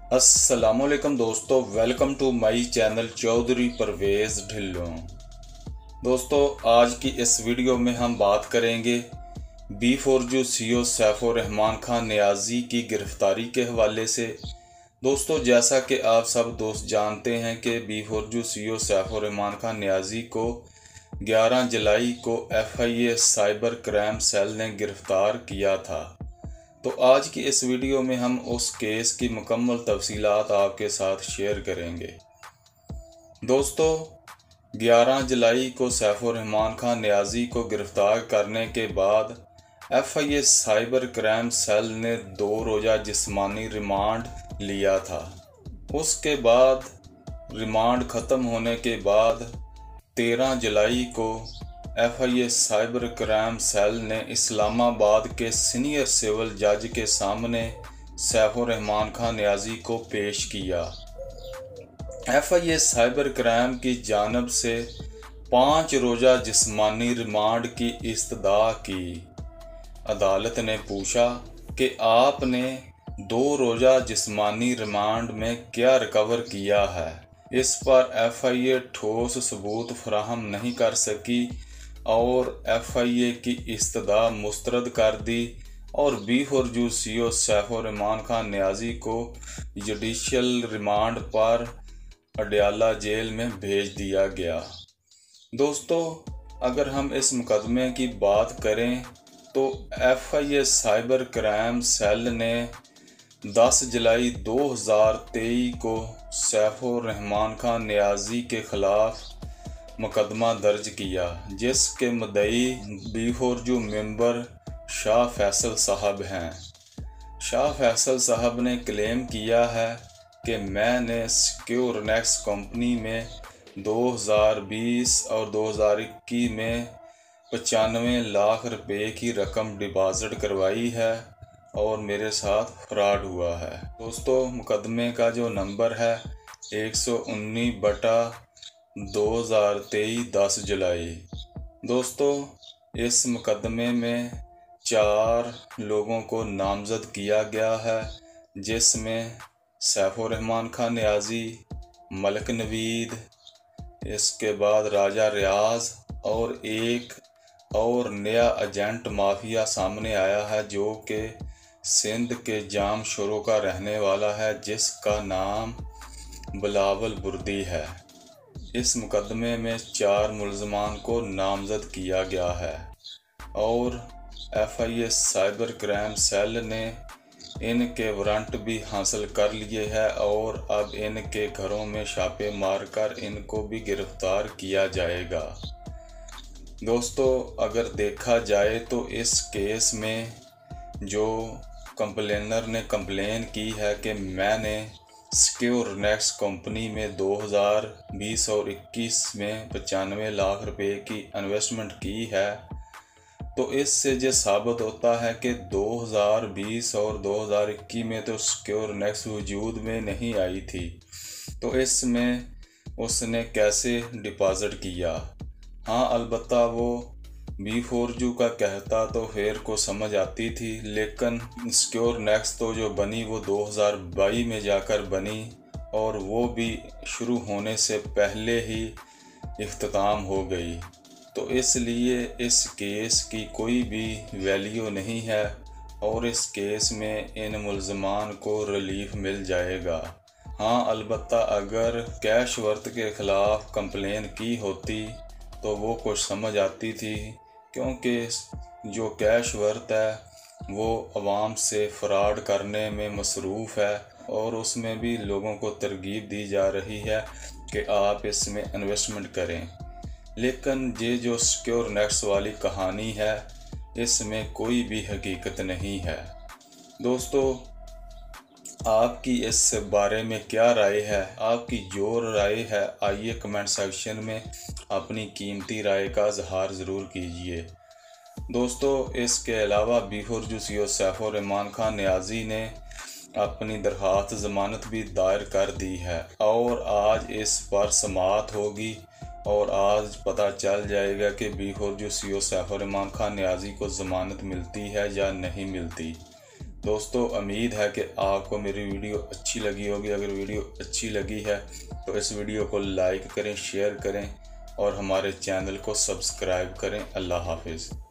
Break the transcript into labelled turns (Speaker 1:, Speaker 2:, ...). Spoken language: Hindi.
Speaker 1: अस्सलामुअलैकुम दोस्तों, welcome to my channel Chaudhary Parvez Dhillon. दोस्तों, आज की इस वीडियो में हम बात करेंगे B4Ju CEO सैफुर रहमान खान नियाज़ी की गिरफ्तारी के हवाले से। दोस्तों, जैसा कि आप सब दोस्त जानते हैं कि B4Ju CEO सैफुर रहमान खान नियाज़ी को 11 जुलाई को FIA साइबर क्राइम सेल ने गिरफ्तार किया था। तो आज की इस वीडियो में हम उस केस की मुकम्मल तफसीलात आपके साथ शेयर करेंगे। दोस्तों, 11 जुलाई को सैफुर रहमान खान नियाज़ी को गिरफ्तार करने के बाद FIA साइबर क्राइम सेल ने 2 रोज़ा जिस्मानी रिमांड लिया था। उसके बाद रिमांड ख़त्म होने के बाद 13 जुलाई को FIA साइबर क्राइम सेल ने इस्लामाबाद के सीनियर सिविल जज के सामने सैफुर रहमान खान नियाज़ी को पेश किया। FIA साइबर क्राइम की जानिब से 5 रोज़ा जिस्मानी रिमांड की इस्तदा की। अदालत ने पूछा कि आपने 2 रोज़ा जिस्मानी रिमांड में क्या रिकवर किया है। इस पर FIA ठोस सबूत फराहम नहीं कर सकी और FIA की इस्तदा मुस्तरद कर दी और B4Ju CEO सैफुर रहमान खान नियाज़ी को जुडिशल रिमांड पर अडयाला जेल में भेज दिया गया। दोस्तों, अगर हम इस मुकदमे की बात करें तो FIA साइबर क्राइम सेल ने 10 जुलाई 2023 को सैफुर रहमान खान नियाज़ी के ख़िलाफ़ मुकदमा दर्ज किया, जिसके मुद्दई B4Ju मेंबर शाह फैसल साहब हैं। शाह फैसल साहब ने क्लेम किया है कि मैंने सिक्योरनेक्स कंपनी में 2020 और 2021 में 95 लाख रुपए की रकम डिपॉजिट करवाई है और मेरे साथ फ्रॉड हुआ है। दोस्तों, मुकदमे का जो नंबर है 119/2023 10 जुलाई। दोस्तों, इस मुकदमे में 4 लोगों को नामजद किया गया है, जिसमें सैफुर रहमान खान नियाज़ी, मलिक नवीद, इसके बाद राजा रियाज और एक और नया एजेंट माफिया सामने आया है जो कि सिंध के जाम शोरों का रहने वाला है, जिसका नाम बिलावल बुर्दी है। इस मुकदमे में 4 मुलजमान को नामजद किया गया है और FIA साइबर क्राइम सेल ने इनके वारंट भी हासिल कर लिए हैं और अब इनके घरों में छापे मारकर इनको भी गिरफ्तार किया जाएगा। दोस्तों, अगर देखा जाए तो इस केस में जो कंप्लेनर ने कंप्लेन की है कि मैंने सिक्योरनेक्स कंपनी में 2020 और 21 में 95 लाख रुपए की इन्वेस्टमेंट की है, तो इससे जो साबित होता है कि 2020 और 2021 में तो सिक्योरनेक्स वजूद में नहीं आई थी, तो इसमें उसने कैसे डिपॉजिट किया। हाँ, अलबत्ता वो B4Ju का कहता तो फिर को समझ आती थी, लेकिन सिक्योरनेक्स तो जो बनी वो 2022 में जाकर बनी और वो भी शुरू होने से पहले ही इख्तिताम हो गई। तो इसलिए इस केस की कोई भी वैल्यू नहीं है और इस केस में इन मुलजमान को रिलीफ मिल जाएगा। हाँ, अलबत्ता अगर कैश वर्थ के ख़िलाफ़ कंप्लेन की होती तो वो कुछ समझ आती थी, क्योंकि जो कैश वर्थ है वो आवाम से फ्रॉड करने में मसरूफ़ है और उसमें भी लोगों को तरगीब दी जा रही है कि आप इसमें इन्वेस्टमेंट करें। लेकिन ये जो सिक्योरनेक्स वाली कहानी है, इसमें कोई भी हकीकत नहीं है। दोस्तों, आपकी इस बारे में क्या राय है? आपकी जो राय है आइए कमेंट सेक्शन में अपनी कीमती राय का इजहार ज़रूर कीजिए। दोस्तों, इसके अलावा B4Ju CEO सैफुर रहमान खान नियाज़ी ने अपनी दरख्वास्त ज़मानत भी दायर कर दी है और आज इस पर समाअत होगी और आज पता चल जाएगा कि B4Ju CEO सैफुर रहमान खान नियाज़ी को ज़मानत मिलती है या नहीं मिलती। दोस्तों उम्मीद है कि आपको मेरी वीडियो अच्छी लगी होगी। अगर वीडियो अच्छी लगी है तो इस वीडियो को लाइक करें, शेयर करें और हमारे चैनल को सब्सक्राइब करें। अल्लाह हाफिज़।